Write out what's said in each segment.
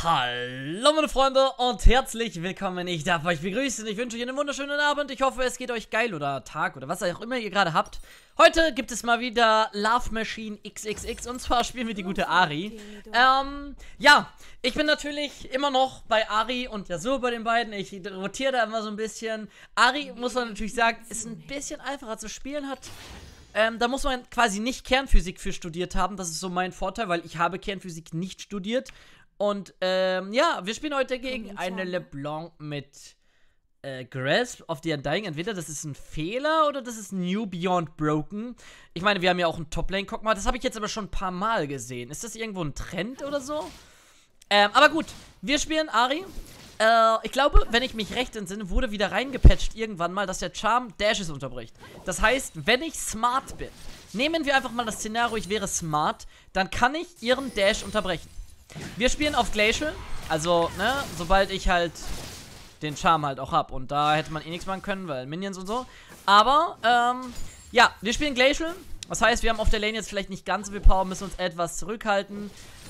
Hallo meine Freunde und herzlich willkommen. Ich darf euch begrüßen. Ich wünsche euch einen wunderschönen Abend. Ich hoffe, es geht euch geil oder Tag oder was auch immer ihr gerade habt. Heute gibt es mal wieder Love Machine XXX und zwar spielen wir die gute Ari. Ja, ich bin natürlich immer noch bei Ari und Yasuo bei den beiden. Ich rotiere da immer so ein bisschen. Ari, muss man natürlich sagen, ist ein bisschen einfacher zu spielen, da muss man quasi nicht Kernphysik für studiert haben. Das ist so mein Vorteil, weil ich habe Kernphysik nicht studiert. Und, ja, wir spielen heute gegen eine LeBlanc mit, Grasp of the Undying. Entweder das ist ein Fehler oder das ist New Beyond Broken. Ich meine, wir haben ja auch einen Top-Lane. Guck mal, das habe ich jetzt aber schon ein paar Mal gesehen. Ist das irgendwo ein Trend oder so? Aber gut, wir spielen Ari. Ich glaube, wenn ich mich recht entsinne, wurde wieder reingepatcht irgendwann mal, dass der Charm Dashes unterbricht. Das heißt, wenn ich smart bin, nehmen wir einfach mal das Szenario, ich wäre smart, dann kann ich ihren Dash unterbrechen. Wir spielen auf Glacial, also, ne, sobald ich halt den Charme halt auch hab. Und da hätte man eh nichts machen können, weil Minions und so. Aber, ja, wir spielen Glacial. Das heißt, wir haben auf der Lane jetzt vielleicht nicht ganz so viel Power, müssen uns etwas zurückhalten.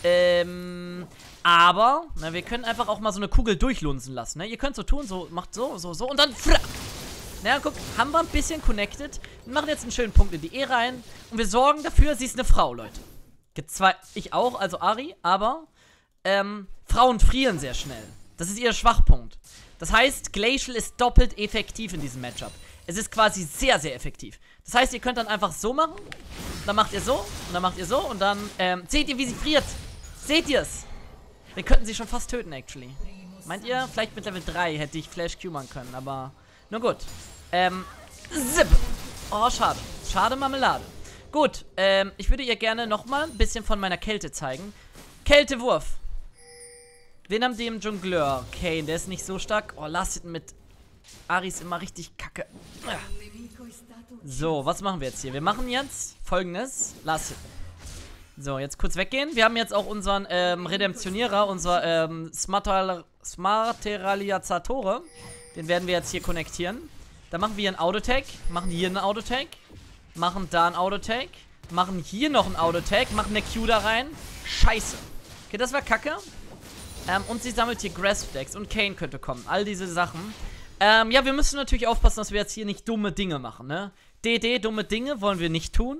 Aber, na, wir können einfach auch mal so eine Kugel durchlunzen lassen, ne? Ihr könnt so tun, so, macht so und dann frack! Na, guck, haben wir ein bisschen connected. Wir machen jetzt einen schönen Punkt in die E rein. Und wir sorgen dafür, sie ist eine Frau, Leute. Ich auch, also Ari, aber Frauen frieren sehr schnell. Das ist ihr Schwachpunkt. Das heißt, Glacial ist doppelt effektiv in diesem Matchup. Es ist quasi sehr, sehr effektiv. Das heißt, ihr könnt dann einfach so machen, dann macht ihr so, und dann macht ihr so, und dann, seht ihr, wie sie friert? Seht ihr es? Wir könnten sie schon fast töten, actually. Meint ihr? Vielleicht mit Level 3 hätte ich Flash Q machen können, aber nur gut. Zip. Oh, schade. Schade Marmelade. Gut, ich würde ihr gerne nochmal ein bisschen von meiner Kälte zeigen. Kältewurf. Wen haben die im Jongleur? Kane, der ist nicht so stark. Oh, Lasset mit Ari ist immer richtig kacke. So, was machen wir jetzt hier? Wir machen jetzt Folgendes. Lasset. So, jetzt kurz weggehen. Wir haben jetzt auch unseren Redemptionierer, unser Smarteraliazatore. Den werden wir jetzt hier konnektieren. Da machen wir einen Autotag, machen hier einen Autotag, machen da einen Autotag, machen hier noch einen Autotag, machen eine Q da rein. Scheiße. Okay, das war kacke. Und sie sammelt hier Grasp-Decks und Kane könnte kommen. All diese Sachen. Ja, wir müssen natürlich aufpassen, dass wir jetzt hier nicht dumme Dinge machen, ne? Dumme Dinge wollen wir nicht tun.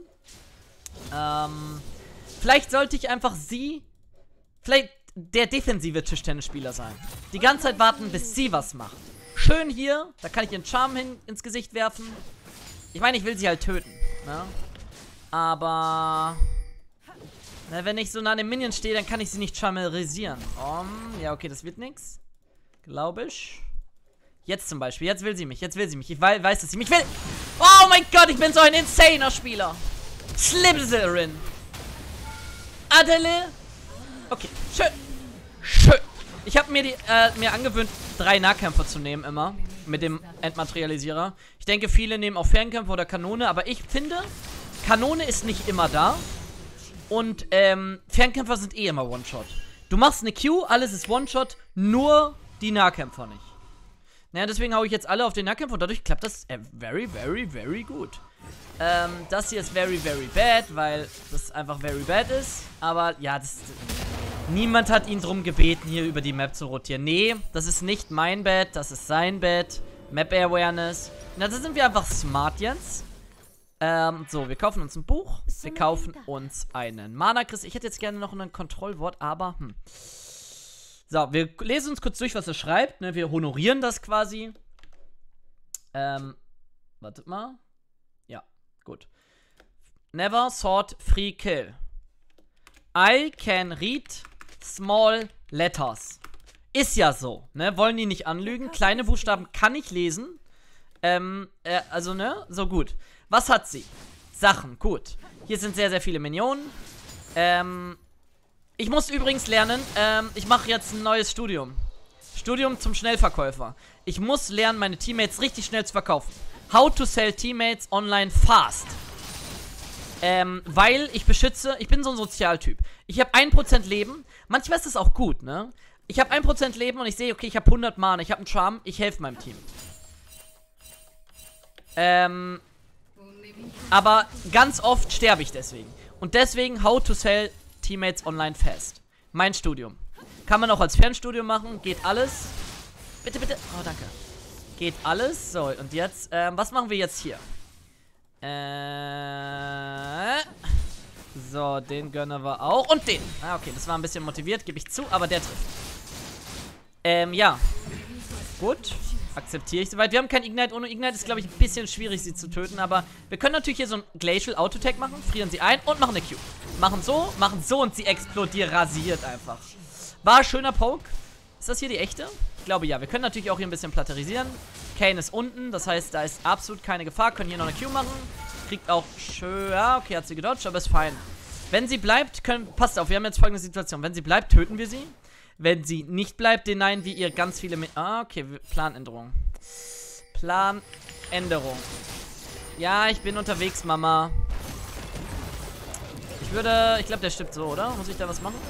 Vielleicht sollte ich einfach vielleicht der defensive Tischtennisspieler sein. Die ganze Zeit warten, bis sie was macht. Schön hier, da kann ich ihren Charme ins Gesicht werfen. Ich meine, ich will sie halt töten, ne? Aber na, wenn ich so nah an dem Minion stehe, dann kann ich sie nicht charmerisieren. Ja, okay, das wird nix. Glaube ich. Jetzt zum Beispiel, jetzt will sie mich. Ich weiß, dass sie mich will. Oh mein Gott, ich bin so ein insaner Spieler. Slytherin. Adele. Okay, schön. Schön. Ich habe mir angewöhnt, 3 Nahkämpfer zu nehmen immer. Mit dem Entmaterialisierer. Ich denke, viele nehmen auch Fernkämpfer oder Kanone. Aber ich finde, Kanone ist nicht immer da. Und Fernkämpfer sind eh immer One-Shot. Du machst eine Q, alles ist One-Shot, nur die Nahkämpfer nicht. Naja, deswegen haue ich jetzt alle auf den Nahkämpfer und dadurch klappt das very, very, very gut. Das hier ist very, very bad, weil das einfach very bad ist. Aber ja, niemand hat ihn drum gebeten, hier über die Map zu rotieren. Nee, das ist nicht mein Bad, das ist sein Bad. Map Awareness. Na, da sind wir einfach smart jetzt. So, wir kaufen uns ein Buch. Wir kaufen uns einen Mana-Chris. Ich hätte jetzt gerne noch ein Kontrollwort, aber, So, wir lesen uns kurz durch, was er schreibt. Ne? Wir honorieren das quasi. Wartet mal. Ja, gut. Never thought free kill. I can read small letters. Ist ja so, ne? Wollen die nicht anlügen? Kleine Buchstaben kann ich lesen. Also, ne? So, gut. Was hat sie? Sachen, gut. Hier sind sehr, sehr viele Minionen. Ich muss übrigens lernen, ich mache jetzt ein neues Studium. Studium zum Schnellverkäufer. Ich muss lernen, meine Teammates richtig schnell zu verkaufen. How to sell Teammates online fast. Weil ich bin so ein Sozialtyp. Ich habe 1% Leben. Manchmal ist das auch gut, ne? Ich habe 1% Leben und ich sehe, okay, ich habe 100 Mana, ich habe einen Charme, ich helfe meinem Team. Aber ganz oft sterbe ich deswegen. Und deswegen How to Sell Teammates Online Fast. Mein Studium. Kann man auch als Fernstudio machen. Geht alles. Bitte, bitte. Oh, danke. Geht alles. So, und jetzt, was machen wir jetzt hier? So, den gönnen wir auch. Und den. Ah, okay, das war ein bisschen motiviert, gebe ich zu, aber der trifft. Ja. Gut. Akzeptiere ich soweit. Wir haben kein Ignite. Ohne Ignite ist, glaube ich, ein bisschen schwierig, sie zu töten, aber wir können natürlich hier so ein Glacial Autotech machen, frieren sie ein und machen eine Q. Machen so und sie explodiert, rasiert einfach. War ein schöner Poke. Ist das hier die echte? Ich glaube ja. Wir können natürlich auch hier ein bisschen platterisieren. Kane ist unten, das heißt, da ist absolut keine Gefahr. Können hier noch eine Q machen. Kriegt auch schön. Ja, okay, hat sie gedodged, aber ist fein. Wenn sie bleibt, passt auf, wir haben jetzt folgende Situation. Wenn sie bleibt, töten wir sie. Wenn sie nicht bleibt, denyen wir ihr ganz viele... okay, Planänderung. Planänderung. Ja, ich bin unterwegs, Mama. Ich glaube, der stirbt so, oder? Muss ich da was machen?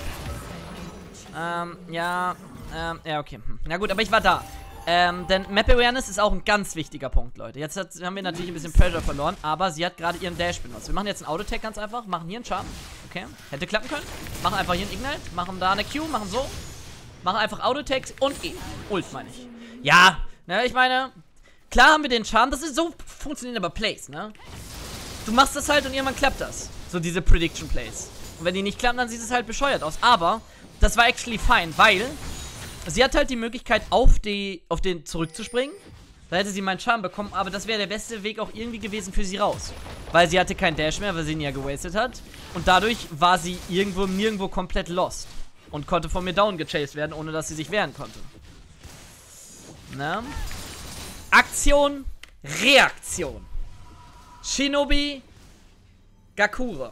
Ja, okay. Na gut, aber ich war da. Denn Map Awareness ist auch ein ganz wichtiger Punkt, Leute. Jetzt haben wir natürlich ein bisschen Pressure verloren, aber sie hat gerade ihren Dash benutzt. Wir machen jetzt einen Autotech ganz einfach, machen hier einen Charm. Okay, hätte klappen können. Machen einfach hier einen Ignite, machen da eine Q, machen so. Machen einfach Autotechs und Ult, meine ich. Ja, ne, ich meine, klar haben wir den Charm, das ist so, funktionieren aber Plays, ne? Du machst das halt und irgendwann klappt das. So diese Prediction Plays. Und wenn die nicht klappen, dann sieht es halt bescheuert aus. Aber das war actually fine, weil sie hat halt die Möglichkeit, auf den zurückzuspringen. Da hätte sie meinen Charm bekommen, aber das wäre der beste Weg auch irgendwie gewesen für sie raus. Weil sie hatte keinen Dash mehr, weil sie ihn ja gewastet hat. Und dadurch war sie nirgendwo komplett lost. Und konnte von mir down gechased werden, ohne dass sie sich wehren konnte. Na? Aktion, Reaktion. Shinobi, Gakure.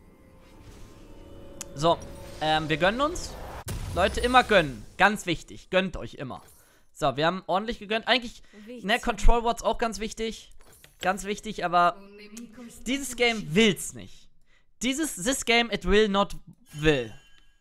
So, wir gönnen uns. Leute, immer gönnen. Ganz wichtig. Gönnt euch immer. So, wir haben ordentlich gegönnt. Eigentlich, ne, Control Wards auch ganz wichtig. Ganz wichtig, aber dieses Game will's nicht. This game, it will not will.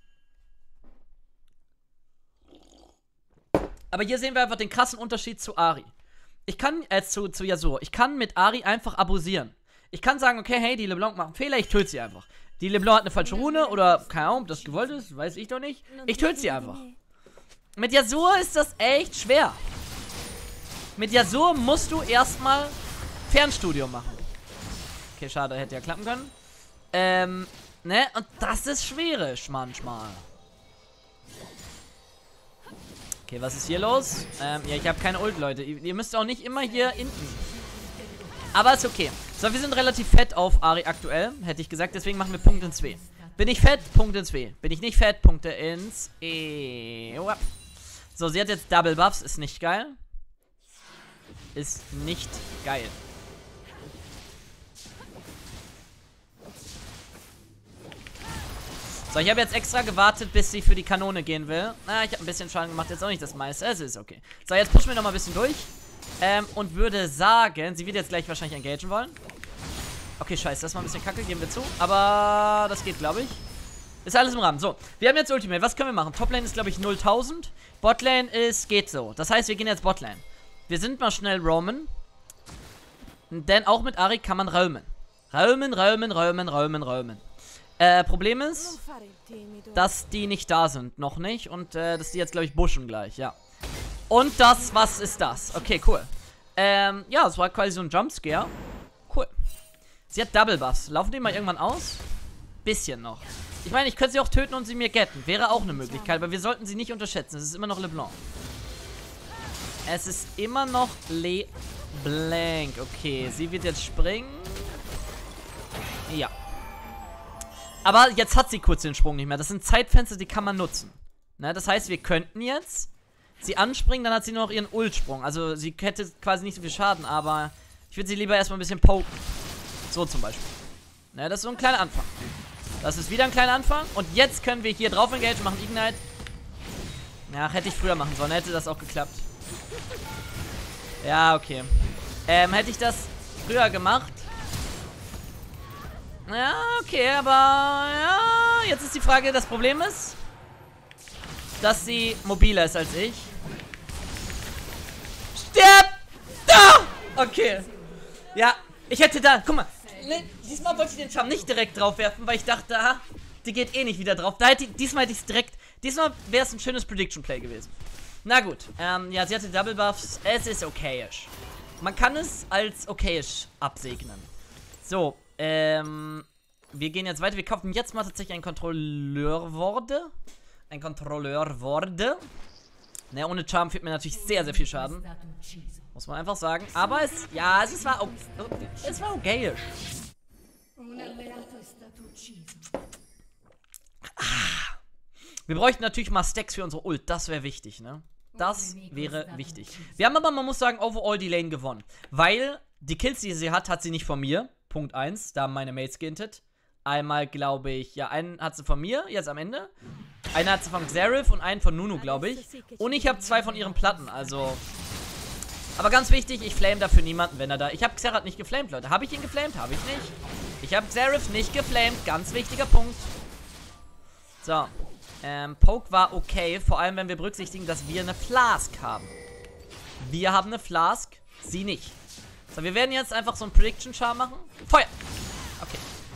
Aber hier sehen wir einfach den krassen Unterschied zu Ahri. Ich kann, zu Yasuo. Ich kann mit Ahri einfach abusieren. Ich kann sagen, okay, hey, die LeBlanc macht einen Fehler, ich töte sie einfach. Die LeBlanc hat eine falsche Rune oder, keine Ahnung, ob das gewollt ist, weiß ich doch nicht. Ich töte sie einfach. Mit Yasuo ist das echt schwer. Mit Yasuo musst du erstmal Fernstudio machen. Okay, schade, hätte ja klappen können. Ne, und das ist schwierig manchmal. Okay, was ist hier los? Ja, ich habe keine Ult, Leute. Ihr müsst auch nicht immer hier hinten. Aber ist okay. So, wir sind relativ fett auf Ahri aktuell, hätte ich gesagt. Deswegen machen wir Punkte ins 2. Bin ich fett? Punkte ins 2. Bin ich nicht fett? Punkte ins So, sie hat jetzt Double Buffs. Ist nicht geil. Ist nicht geil. So, ich habe jetzt extra gewartet, bis sie für die Kanone gehen will. Na, ich habe ein bisschen Schaden gemacht, jetzt auch nicht das meiste. Es ist okay. So, jetzt pushen wir noch mal ein bisschen durch. Und würde sagen, sie wird jetzt gleich wahrscheinlich engagen wollen. Okay, scheiße, das war ein bisschen kacke, geben wir zu. Aber das geht, glaube ich. Ist alles im Rahmen. So, wir haben jetzt Ultimate. Was können wir machen? Toplane ist, glaube ich, 0.000. Botlane ist, geht so. Das heißt, wir gehen jetzt Botlane. Wir sind mal schnell roamen. Denn auch mit Ahri kann man roamen. Roamen. Problem ist, dass die nicht da sind. Noch nicht. Und, dass die jetzt, glaube ich, pushen gleich. Ja. Und das, was ist das? Okay, cool. Ja, es war quasi so ein Jumpscare. Cool. Sie hat Double Buffs. Laufen die mal irgendwann aus? Bisschen noch. Ich meine, ich könnte sie auch töten und sie mir getten. Wäre auch eine Möglichkeit, aber wir sollten sie nicht unterschätzen. Es ist immer noch LeBlanc. Es ist immer noch LeBlanc. Okay, sie wird jetzt springen. Ja. Aber jetzt hat sie kurz den Sprung nicht mehr. Das sind Zeitfenster, die kann man nutzen. Ne, das heißt, wir könnten jetzt sie anspringen, dann hat sie nur noch ihren Ult-Sprung. Also sie hätte quasi nicht so viel Schaden, aber ich würde sie lieber erstmal ein bisschen poken. So zum Beispiel. Ne, das ist so ein kleiner Anfang. Das ist wieder ein kleiner Anfang. Und jetzt können wir hier drauf engagieren, machen Ignite. Ja, hätte ich früher machen sollen, hätte das auch geklappt. Ja, okay. Hätte ich das früher gemacht. Ja, okay, aber ja, jetzt ist die Frage, das Problem ist, dass sie mobiler ist als ich. Stirb! Da! Okay. Ja, ich hätte da, guck mal, diesmal wollte ich den Charm nicht direkt drauf werfen, weil ich dachte, die geht eh nicht wieder drauf. Diesmal hätte ich es direkt Diesmal wäre es ein schönes Prediction Play gewesen. Na gut, ja, sie hatte Double Buffs. Es ist okayisch. Man kann es als okayisch absegnen. So, wir gehen jetzt weiter. Wir kaufen jetzt mal tatsächlich ein Kontrolleurworde. Ein Kontrolleurworde. Ne, ohne Charm führt mir natürlich sehr, sehr viel Schaden. Muss man einfach sagen. Aber es, ja, es war okayisch. Wir bräuchten natürlich mal Stacks für unsere Ult. Das wäre wichtig, ne? Das wäre wichtig. Wir haben aber, man muss sagen, overall die Lane gewonnen. Weil die Kills, die sie hat, hat sie nicht von mir. Punkt 1. Da haben meine Mates gehintet. Einmal, glaube ich, ja, einen hat sie von mir, jetzt am Ende. Einen hat sie von Xerath und einen von Nunu, glaube ich. Und ich habe 2 von ihren Platten, also. Aber ganz wichtig, ich flame dafür niemanden, wenn er da. Ich habe Xerath nicht geflamed, Leute. Habe ich ihn geflamed? Habe ich nicht. Ich habe Xerath nicht geflamed. Ganz wichtiger Punkt. So. Poke war okay, vor allem wenn wir berücksichtigen, dass wir eine Flask haben. Wir haben eine Flask, sie nicht. So, wir werden jetzt einfach so einen Prediction Charm machen. Feuer! Okay.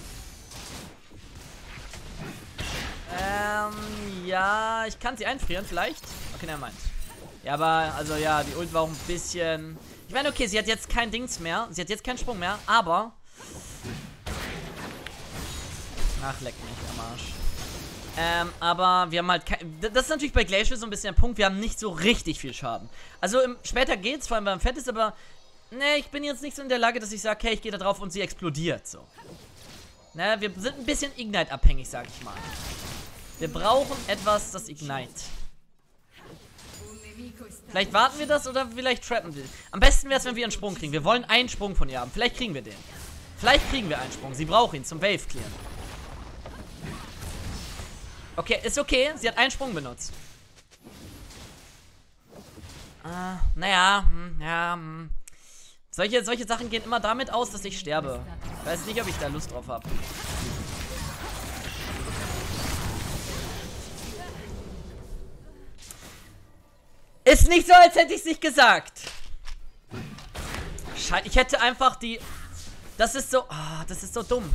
Ja, ich kann sie einfrieren vielleicht. Okay, nevermind. Ja, aber, also ja, die Ult war auch ein bisschen... Ich meine, okay, sie hat jetzt kein Dings mehr. Sie hat jetzt keinen Sprung mehr, aber... Ach, leck mich am Arsch. Aber wir haben halt kein... Das ist natürlich bei Glacial so ein bisschen der Punkt. Wir haben nicht so richtig viel Schaden. Also später geht's, vor allem beim Fett ist, aber... Ne, ich bin jetzt nicht so in der Lage, dass ich sage, okay, ich gehe da drauf und sie explodiert, so. Ne, wir sind ein bisschen Ignite-abhängig, sag ich mal. Wir brauchen etwas, das Ignite. Vielleicht warten wir das oder vielleicht trappen wir. Am besten wäre es, wenn wir einen Sprung kriegen. Wir wollen einen Sprung von ihr haben. Vielleicht kriegen wir den. Vielleicht kriegen wir einen Sprung. Sie braucht ihn zum Wave-Clearen. Okay, ist okay. Sie hat einen Sprung benutzt. Naja, Solche Sachen gehen immer damit aus, dass ich sterbe. Ich weiß nicht, ob ich da Lust drauf habe. Ist nicht so, als hätte ich es nicht gesagt. Scheiße, ich hätte einfach die... Das ist so... Oh, das ist so dumm.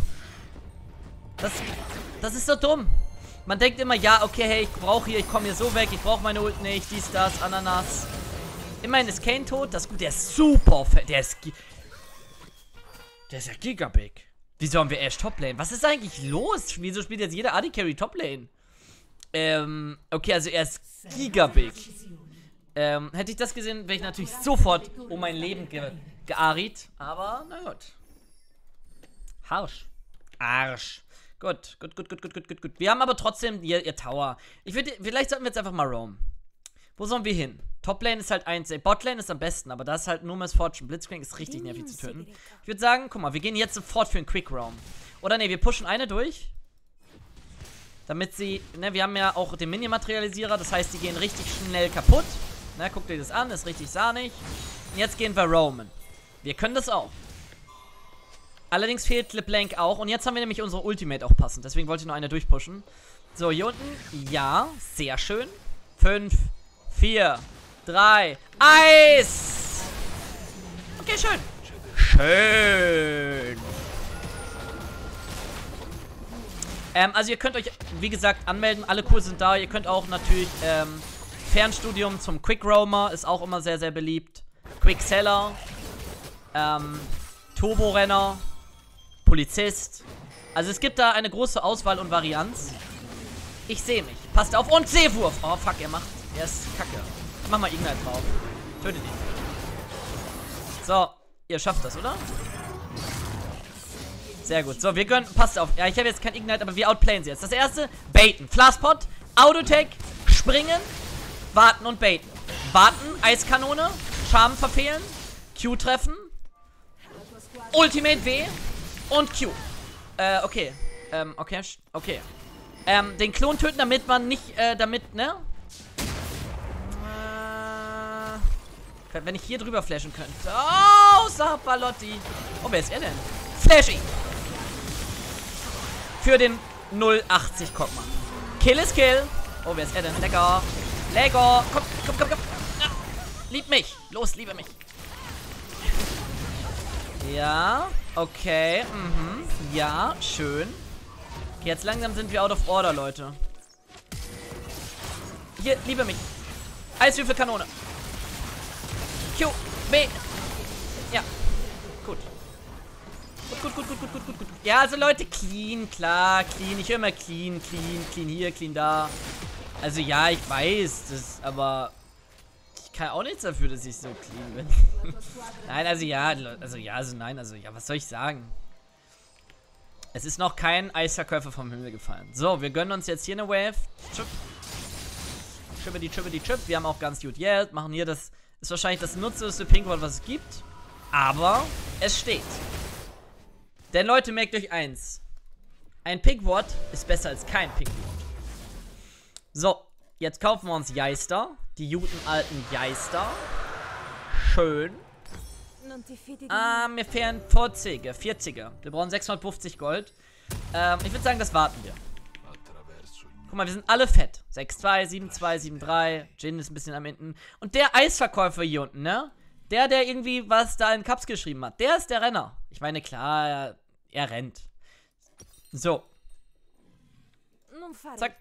Das ist so dumm. Man denkt immer, ja, okay, hey, ich komme hier so weg, ich brauche meine Ult nicht, dies, das, Ananas. Immerhin ist Kayn tot, das ist gut, der ist super fett, der ist ja gigabig. Wieso haben wir Ashe Toplane? Was ist eigentlich los? Wieso spielt jetzt jeder AD Carry Toplane? Okay, also er ist gigabig. Hätte ich das gesehen, wäre ich natürlich sofort um mein Leben geariet. Aber, na gut. Harsch. Arsch. Gut. Wir haben aber trotzdem ihr Tower. Vielleicht sollten wir jetzt einfach mal roam. Wo sollen wir hin? Toplane ist halt 1. Botlane ist am besten, aber da ist halt nur Miss Fortune. Blitzcrank ist richtig nervig zu töten. Ich würde sagen, guck mal, wir gehen jetzt sofort für einen Quick Roam. Oder ne, wir pushen eine durch. Damit sie, ne, wir haben ja auch den Minion-Materialisierer, das heißt, die gehen richtig schnell kaputt. Ne, guckt euch das an, ist richtig sahnig. Und jetzt gehen wir roamen. Wir können das auch. Allerdings fehlt LeBlanc auch. Und jetzt haben wir nämlich unsere Ultimate auch passend. Deswegen wollte ich noch eine durchpushen. So, hier unten, ja, sehr schön. 5, 4, 3, Eis! Okay, schön. Schön. Also ihr könnt euch, wie gesagt, anmelden. Alle Kurse sind da. Ihr könnt auch natürlich, Fernstudium zum Quick Roamer ist auch immer sehr, sehr beliebt. Quick Seller. Turbo-Renner. Polizist. Also es gibt da eine große Auswahl und Varianz. Ich sehe mich. Passt auf. Und Seewurf. Oh, fuck, er ist kacke. Ich mach mal Ignite drauf. Tötet ihn. So, ihr schafft das, oder? Sehr gut. So, wir gönnen. Passt auf. Ja, ich habe jetzt kein Ignite, aber wir outplayen sie jetzt. Das erste, baiten. Flasspot, Autotech, springen, warten und baiten. Warten, Eiskanone, Charme verfehlen, Q treffen, Ultimate W und Q. Okay. Okay. Den Klon töten, damit man nicht, ne? Wenn ich hier drüber flashen könnte. Oh, Sapalotti. Oh, wer ist er denn? Flash ihn. Für den 080, guck mal. Kill ist Kill. Oh, wer ist er denn? Lecker. Lecker. Komm. Ja. Lieb mich. Los, liebe mich. Ja. Okay. Ja. Schön. Okay, jetzt langsam sind wir out of order, Leute. Hier, liebe mich. Eiswürfelkanone. Q, B. Ja. Gut. Gut. Ja, also Leute, clean, klar, clean. Ich höre immer clean hier, clean da. Also ja, ich weiß, das, aber ich kann auch nichts dafür, dass ich so clean bin. Nein, also ja, was soll ich sagen? Es ist noch kein Eisverkäufer vom Himmel gefallen. So, wir gönnen uns jetzt hier eine Wave. Chip. Wir haben auch ganz gut yelled. Machen hier das, ist wahrscheinlich das nutzloseste Pinkwort, was es gibt. Aber es steht. Denn Leute, merkt euch eins. Ein Pinkwort ist besser als kein Pinkwort. So, jetzt kaufen wir uns Geister. Die guten alten Geister. Schön. Mir fehlen 40er. Wir brauchen 650 Gold. Ich würde sagen, das warten wir. Guck mal, wir sind alle fett. 6-2, 7-2, 7-3. Jin ist ein bisschen am hinten. Und der Eisverkäufer hier unten, ne? Der irgendwie was da in Cups geschrieben hat. Der ist der Renner. Ich meine, klar, er rennt. So. Zack.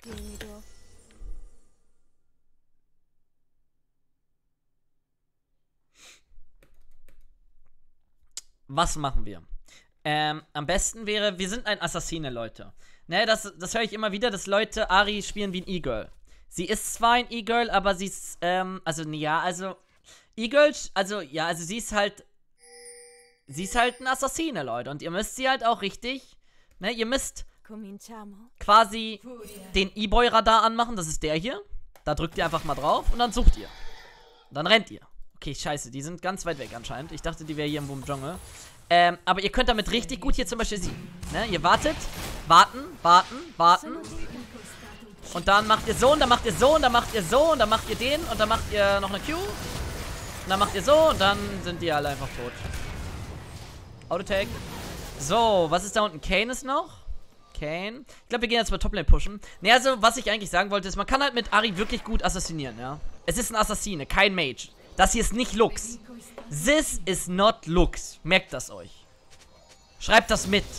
Was machen wir? Am besten wäre, wir sind ein Assassine, Leute. Ne, das höre ich immer wieder, dass Leute Ahri spielen wie ein E-Girl. Sie ist zwar ein E-Girl, aber sie ist, E-Girl, sie ist halt ein Assassine, Leute. Und ihr müsst sie halt auch richtig, ne, ihr müsst quasi den E-Boy-Radar anmachen, das ist der hier. Da drückt ihr einfach mal drauf und dann sucht ihr. Und dann rennt ihr. Okay, scheiße, die sind ganz weit weg anscheinend. Ich dachte, die wäre hier im Dschungel. Aber ihr könnt damit richtig gut hier zum Beispiel siegen. Ne? Ihr wartet, warten. Und dann macht ihr so und dann macht ihr so und dann macht ihr so und dann macht ihr den und dann macht ihr noch eine Q. Und dann macht ihr so und dann sind die alle einfach tot. Autotag. So, was ist da unten? Kayn ist noch. Kayn. Ich glaube, wir gehen jetzt mal Toplane pushen. Ne, also, was ich eigentlich sagen wollte, ist, man kann halt mit Ahri wirklich gut assassinieren, ja. Es ist ein Assassine, kein Mage. Das hier ist nicht Lux. This is not Lux. Merkt das euch. Schreibt das mit.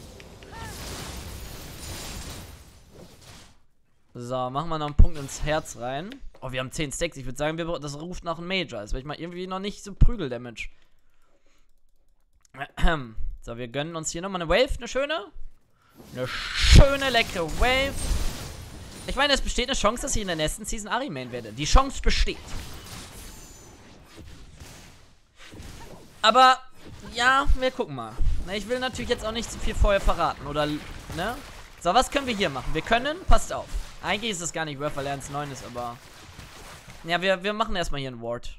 So, machen wir noch einen Punkt ins Herz rein. Oh, wir haben 10 Stacks. Ich würde sagen, das ruft nach einem Major. Das will ich mal irgendwie noch nicht so Prügel-Damage. So, wir gönnen uns hier nochmal eine Wave. Eine schöne, leckere Wave. Ich meine, es besteht eine Chance, dass ich in der nächsten Season Ahri Main werde. Die Chance besteht. Aber, ja, wir gucken mal. Ich will natürlich jetzt auch nicht zu viel vorher verraten, oder, ne? So, was können wir hier machen? Wir können, passt auf. Eigentlich ist es gar nicht worth, weil er 1-9 ist, aber... Ja, wir machen erstmal hier einen Ward.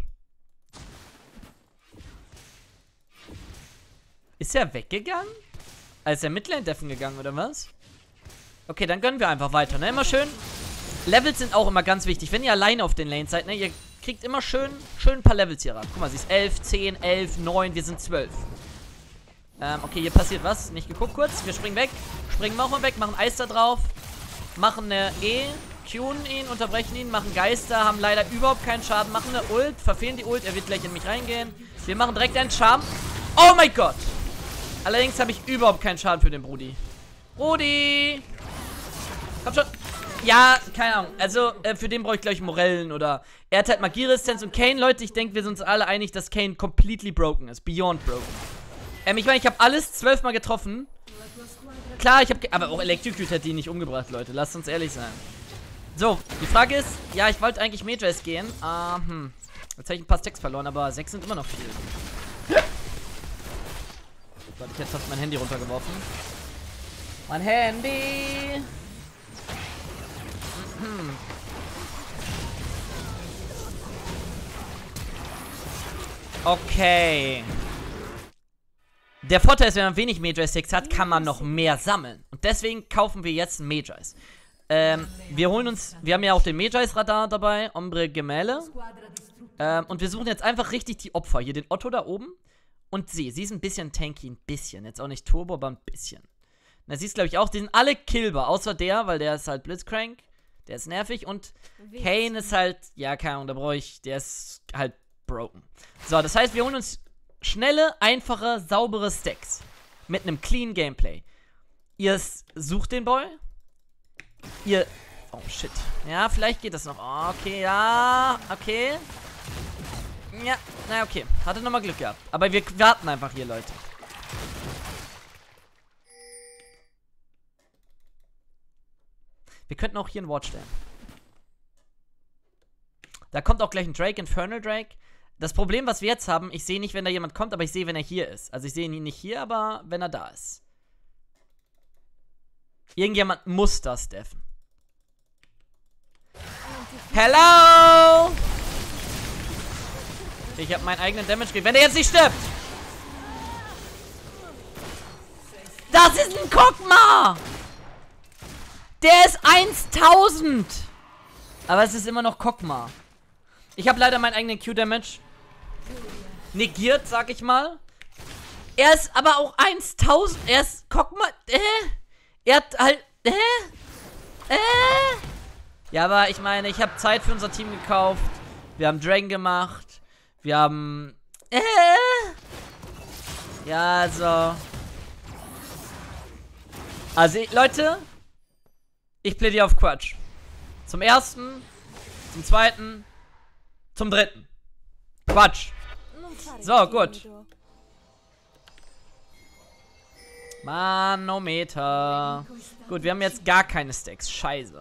Ist er weggegangen? Ist er Midlane deffen gegangen, oder was? Okay, dann gönnen wir einfach weiter, ne? Immer schön. Levels sind auch immer ganz wichtig. Wenn ihr alleine auf den Lanes seid, ne? Ihr kriegt immer schön ein paar Levels hier ran. Guck mal, sie ist 11, 10, 11, 9, wir sind 12. Okay, hier passiert was. Nicht geguckt kurz. Wir springen weg. Springen auch mal weg, machen Eis da drauf. Machen eine E, Qen ihn, unterbrechen ihn, machen Geister, haben leider überhaupt keinen Schaden, machen eine Ult, verfehlen die Ult, er wird gleich in mich reingehen. Wir machen direkt einen Charme. Oh mein Gott! Allerdings habe ich überhaupt keinen Schaden für den Brudi. Brudi! Komm schon! Ja, keine Ahnung. Also, für den brauche ich, glaube ich, Morellen oder... Er hat halt Magieresistenz und Kayn, Leute, ich denke, wir sind uns alle einig, dass Kayn completely broken ist. Beyond broken. Ich meine, ich habe alles 12 Mal getroffen. Klar, ich habe... Aber auch Electrocute hat die nicht umgebracht, Leute. Lasst uns ehrlich sein. So, die Frage ist... Ja, ich wollte eigentlich Mages gehen. Jetzt habe ich ein paar Stacks verloren, aber 6 sind immer noch viel. Gott, ich hätte fast mein Handy runtergeworfen. Mein Handy! Okay. Der Vorteil ist, wenn man wenig Magi-Sticks hat, kann man noch mehr sammeln. Und deswegen kaufen wir jetzt einen Magis. Wir haben ja auch den Magis-Radar dabei, Ombre Gemelle. Und wir suchen jetzt einfach richtig die Opfer. Hier den Otto da oben. Und sie ist ein bisschen tanky, ein bisschen. Jetzt auch nicht Turbo, aber ein bisschen. Na, sie ist, glaube ich, auch, die sind alle killbar. Außer der, weil der ist halt Blitzcrank. Der ist nervig. Und Kayn ist halt, ja, keine Ahnung, der ist halt broken. So, das heißt, wir holen uns schnelle, einfache, saubere Stacks. Mit einem clean Gameplay. Ihr sucht den Boy. Ihr Oh, shit. Ja, vielleicht geht das noch. Oh, okay, ja. Okay. Ja, na okay. Hatte nochmal Glück gehabt. Aber wir warten einfach hier, Leute. Wir könnten auch hier ein Ward stellen. Da kommt auch gleich ein Drake, Infernal Drake. Das Problem, was wir jetzt haben, ich sehe nicht, wenn da jemand kommt, aber ich sehe, wenn er hier ist. Also ich sehe ihn nicht hier, aber wenn er da ist. Irgendjemand muss das deffen. Hello! Ich habe meinen eigenen Damage gegeben. Wenn er jetzt nicht stirbt! Das ist ein Kokma! Der ist 1000! Aber es ist immer noch Kokma. Ich habe leider meinen eigenen Q-Damage negiert, sag ich mal. Er ist aber auch 1000. Er ist Kokma. Er hat halt. Ja, aber ich meine, ich habe Zeit für unser Team gekauft. Wir haben Dragon gemacht. Wir haben. Ja, also. Also, Leute. Ich plädiere auf Quatsch. Zum ersten. Zum zweiten. Zum dritten. Quatsch. So, gut. Manometer. Gut, wir haben jetzt gar keine Stacks. Scheiße.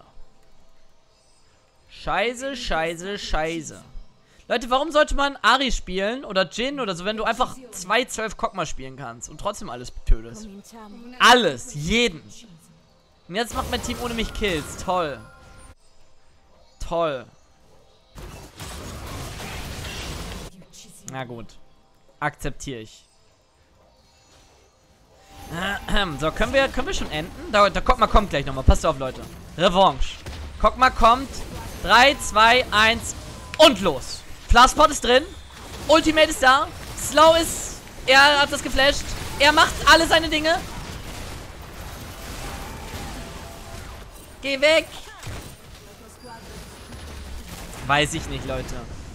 Scheiße, scheiße, scheiße. Leute, warum sollte man Ari spielen oder Jhin oder so, wenn du einfach 2-12 Kokma spielen kannst und trotzdem alles tötest? Alles. Jeden. Und jetzt macht mein Team ohne mich Kills. Toll. Toll. Na gut. Akzeptiere ich. So, können wir schon enden? Da Kokma kommt gleich nochmal. Passt auf, Leute. Revanche. Kokma kommt. 3, 2, 1 und los. Flashpot ist drin. Ultimate ist da. Slow ist... Er hat das geflasht. Er macht alle seine Dinge. Geh weg. Weiß ich nicht, Leute.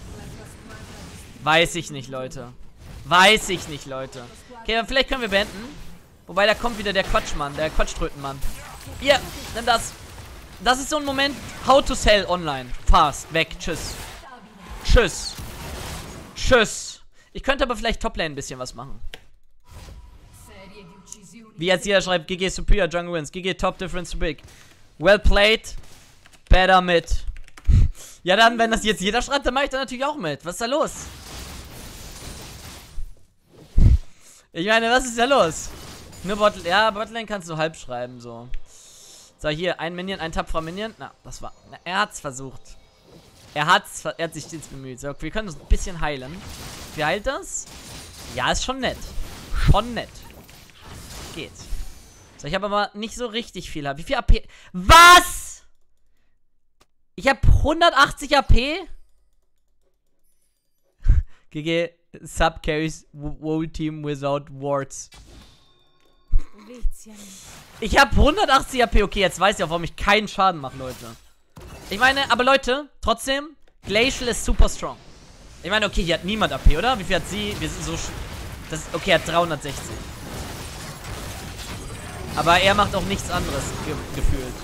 Weiß ich nicht, Leute. Weiß ich nicht, Leute. Okay, aber vielleicht können wir beenden. Wobei, da kommt wieder der Quatschmann, der Quatschtrötenmann. Hier, nimm das. Das ist so ein Moment. How to sell online. Fast. Weg. Tschüss. Tschüss. Tschüss. Ich könnte aber vielleicht Toplane ein bisschen was machen. Wie jetzt jeder schreibt, GG Superior, Jungle wins. GG Top Difference to Big. Well played. Better mid. Ja, dann, wenn das jetzt jeder schreibt, dann mache ich da natürlich auch mit. Was ist da los? Ich meine, was ist da los? Nur Botlane. Ja, Botlane kannst du halb schreiben, so. So, hier, ein Minion, ein tapferer Minion. Na, das war. Na, er hat's versucht. Er hat sich stets bemüht. So, wir können uns ein bisschen heilen. Wie heilt das? Ja, ist schon nett. Schon nett. Geht. So, ich habe aber nicht so richtig viel. Wie viel AP? Was? Ich habe 180 AP? GG Sub-Carries Whole Team without Wards. Ich habe 180 AP. Okay, jetzt weiß ich auch, warum ich keinen Schaden mache, Leute. Ich meine, aber Leute, trotzdem, Glacial ist super strong. Ich meine, okay, hier hat niemand AP, oder? Wie viel hat sie? Wir sind so... Okay, er hat 360. Aber er macht auch nichts anderes, gefühlt.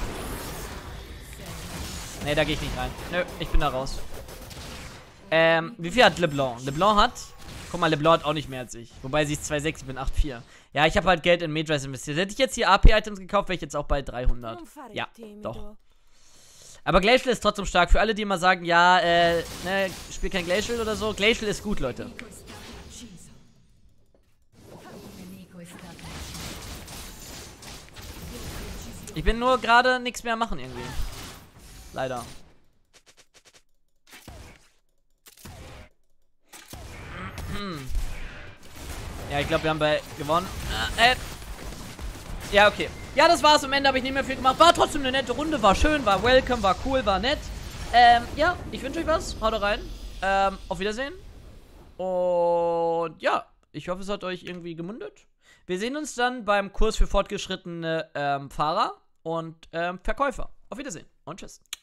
Nee, da gehe ich nicht rein. Nö, ich bin da raus. Wie viel hat LeBlanc? LeBlanc hat... Guck mal, LeBlanc hat auch nicht mehr als ich. Wobei sie ist 2,6, ich bin 8,4. Ja, ich habe halt Geld in Maydrive investiert. Hätte ich jetzt hier AP-Items gekauft, wäre ich jetzt auch bei 300. Ja, doch. Aber Glacial ist trotzdem stark. Für alle, die immer sagen, ja, ne, spiel kein Glacial oder so. Glacial ist gut, Leute. Ich bin nur gerade nichts mehr machen irgendwie. Leider. Ja, ich glaube, wir haben gewonnen. Ja, okay. Ja, das war's. Am Ende habe ich nicht mehr viel gemacht. War trotzdem eine nette Runde. War schön, war welcome, war cool, war nett. Ja, ich wünsche euch was. Haut rein. Auf Wiedersehen. Und ja, ich hoffe, es hat euch irgendwie gemundet. Wir sehen uns dann beim Kurs für fortgeschrittene Fahrer und Verkäufer. Auf Wiedersehen und tschüss.